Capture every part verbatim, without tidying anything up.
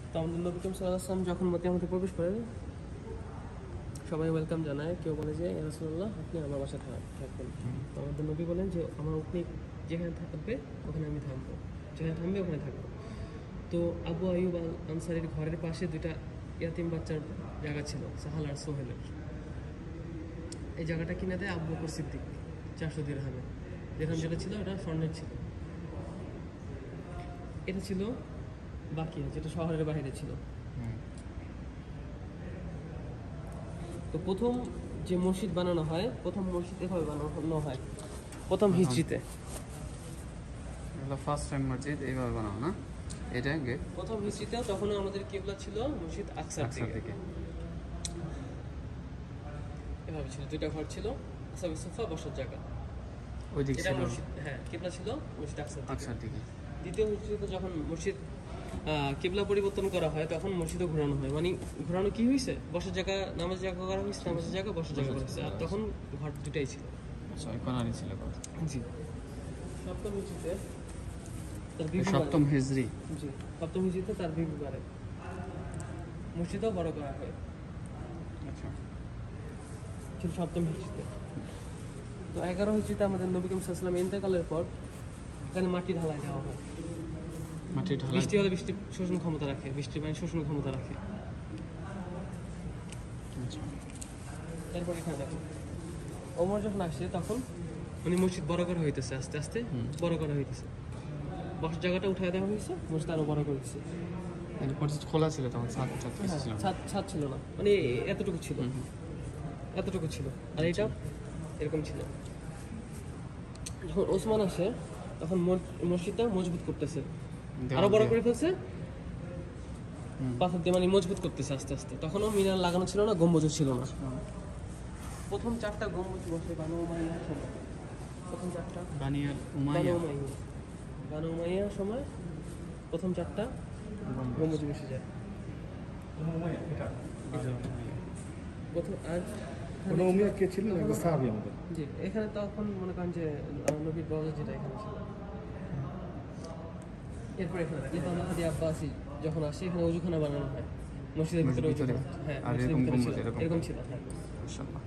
তো আমাদের নবী করিম সাল্লাল্লাহু আলাইহি ওয়াসাল্লাম যখন মক্কার মধ্যে প্রবেশ করেন, সবাই ওয়েলকাম জানায়। কেউ বলে যে ইয়া রাসূলুল্লাহ আপনি আমার বাসায় থাকবেন। তো আমাদের নবী বলেন যে আমার আপনি যেখানে থাকবে ওখানে আমি থাকবো, যেখানে থাকবে ওখানে থাকবো। তো আবু আইয়ুব আল আনসারীর ঘরের পাশে দুইটা ইয়াতিম বাচ্চার জায়গা ছিল, সাহাল আর সোহেলের। এই জায়গাটা কিনে দেয় আবু বকর সিদ্দিক চারশো দিরহামে। দিরহাম যেটা ছিল ওটা স্বর্ণের ছিল। এটা ছিল বাকি, যেটা শহরের বাইরে ছিল। তো প্রথম যে মসজিদ বানানো হয়, প্রথম মসজিদ এভাবে বানানো হয় প্রথম হিজরিতে। ফার্স্ট টাইম মসজিদ এইভাবে বানানো না, এটা গেট প্রথম হিজরিতে। তখন আমাদের কিবলা ছিল মসজিদ আকসার দিকে, এভাবে ছিল। দুইটা ঘর ছিল, আসহাবে সুফা বসার জায়গা ওই দিকে ছিল। হ্যাঁ, কিবলা ছিল মসজিদ আকসার আকসার দিকে। দ্বিতীয় মসজিদে যখন মসজিদ কিবলা পরিবর্তন করা হয় তখন মসজিদও ঘোরানো হয়। মানে ঘোরানো কি হয়েছে, বসার জায়গা নামাজের জায়গা করা হয়েছে, নামাজের জায়গা বসার জায়গা করা হয়েছে। আর তখন ঘর দুটাই ছিল। ছিল জি। সপ্তম হিজরিতে সপ্তম হিজরি জি সপ্তম হিজরিতে তার বিবি বাড়ে, মসজিদও বড় করা হয়। আচ্ছা, ছিল সপ্তম হিজরিতে। তো এগারো হিজরিতে আমাদের নবী করিম সাল্লাল্লাহু আলাইহি ওয়াসাল্লাম ইন্তেকালের পর এখানে মাটি ঢালাই দেওয়া হয়। মাটি ঢালাই, বৃষ্টি হলে বৃষ্টি শোষণ ক্ষমতা রাখে, বৃষ্টির পানি শোষণ ক্ষমতা রাখে। এরপর এখানে দেখো ওমর যখন আসছে তখন উনি মসজিদ বড় করা হইতেছে, আস্তে আস্তে বড় করা হইতেছে। বসার জায়গাটা উঠায় দেওয়া হয়েছে, মসজিদ আরো বড় করে দিচ্ছে। মসজিদ খোলা ছিল তখন, ছাদ ছিল, ছাদ ছাদ ছিল না, মানে এতটুকু ছিল, এতটুকু ছিল। আর এটা এরকম ছিল। যখন ওসমান আসে তখন মসজিদটা মজবুত করতেছে, আরো বড় করে ফেলছে, পাথর দিয়ে মানে মজবুত করতেছে আস্তে আস্তে। তখনও মিনার লাগানো ছিল না, গম্বুজও ছিল না। প্রথম চারটা গম্বুজ বসে বানু উমাইয়ার সময়। প্রথম চারটা বানিয়াল উমাইয়া বানু উমাইয়ার সময় প্রথম চারটা গম্বুজ বসে যায়। প্রথম আর বানু উমাইয়া কে ছিলেন? একজন সাহাবী আমাদের। জি, এখানে তখন মনে করেন যে নবীর রওজা যেটা এখানে ছিল। এরপর এখানে ইমাম মাহদি আব্বাসি যখন আসে এখানে ওযুখানা বানানো হয় মসজিদের ভিতরে। হ্যাঁ, আর এরকম গম্বুজ এরকম ছিল। হ্যাঁ, মাশাআল্লাহ।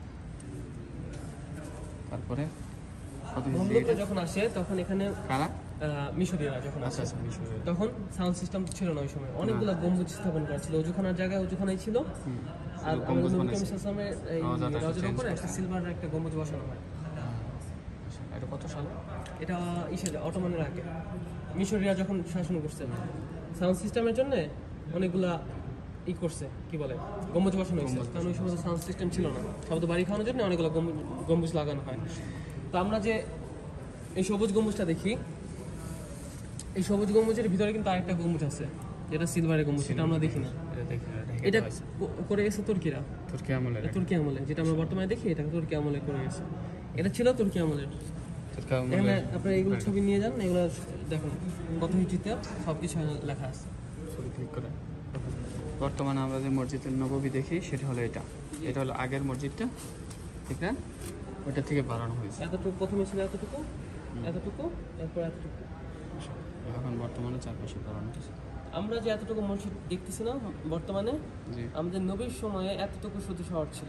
তারপরে মমলুকরা যখন আসে তখন এখানে কারা মিশরীয়রা যখন আসে তখন সাউন্ড সিস্টেম ছিল না ওই সময়। অনেকগুলো গম্বুজ স্থাপন করা ছিল, ওযুখানার জায়গায় ওযুখানাই ছিল। আর নবী করিম সাল্লাল্লাহু আলাইহি ওয়াসাল্লামের এই রওজার উপরে একটা সিলভারের একটা গম্বুজ বসানো হয়। এটা কত সাল? এটা ইসের অটোমানের আগে, মিশরীয়রা যখন শাসন করছে। সাউন্ড সিস্টেমের জন্য অনেকগুলা ই করছে, কি বলে, গম্বুজ বসানো হয়েছে। কারণ ওই সময় সাউন্ড সিস্টেম ছিল না, সব তো বাড়ি খাওয়ানোর জন্য অনেকগুলো গম্বুজ লাগানো হয়। তো আমরা যে এই সবুজ গম্বুজটা দেখি, এই সবুজ গম্বুজের ভিতরে কিন্তু আরেকটা গম্বুজ আছে যেটা সিলভারের গম্বুজ, সেটা আমরা দেখি না। এটা করে গেছে তুর্কিরা, তুর্কি আমলের, তুর্কি আমলে, যেটা আমরা বর্তমানে দেখি এটা তুর্কি আমলে করে গেছে। এটা ছিল তুর্কি আমলের। এখানে আপনারা এগুলো ছবি নিয়ে যান, এগুলো দেখুন কত হিজরিতে সব কিছু লেখা আছে। ছবি ক্লিক করে বর্তমানে আমরা যে মসজিদের নববী দেখি সেটা হলো এটা। এটা হলো আগের মসজিদটা, ঠিক না? ওইটা থেকে বাড়ানো হয়েছে। এতটুকু প্রথমে ছিল, এতটুকু এতটুকু এরপর এতটুকু। এখন বর্তমানে চারপাশে বাড়ানো হয়েছে। আমরা যে এতটুকু মসজিদ দেখতেছি না বর্তমানে, আমাদের নবীর সময়ে এতটুকু শুধু শহর ছিল।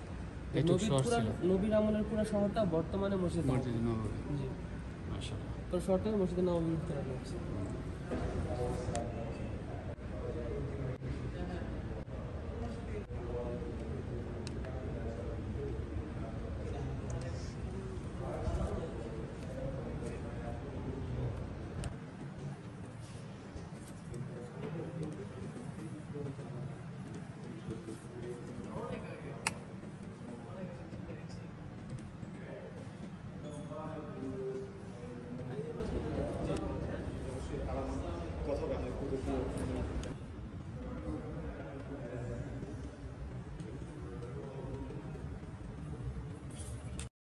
নবীর আমলের পুরো শহরটা বর্তমানে মসজিদ মসজিদ নববী। জি, মাশাআল্লাহ। তো শহরটা মসজিদ নববী করা হয়েছে। কথা